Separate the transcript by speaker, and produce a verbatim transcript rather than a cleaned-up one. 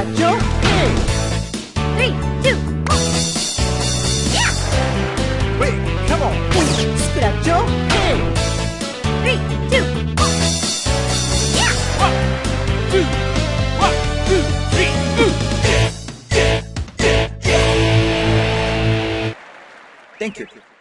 Speaker 1: Scratch-o, hey!
Speaker 2: Three, two, one. Yeah!
Speaker 3: Wait, come on.
Speaker 1: Scratch-o, hey!
Speaker 2: Three, two, one. Yeah!
Speaker 3: One, two, one, two, three, ooh. Thank you.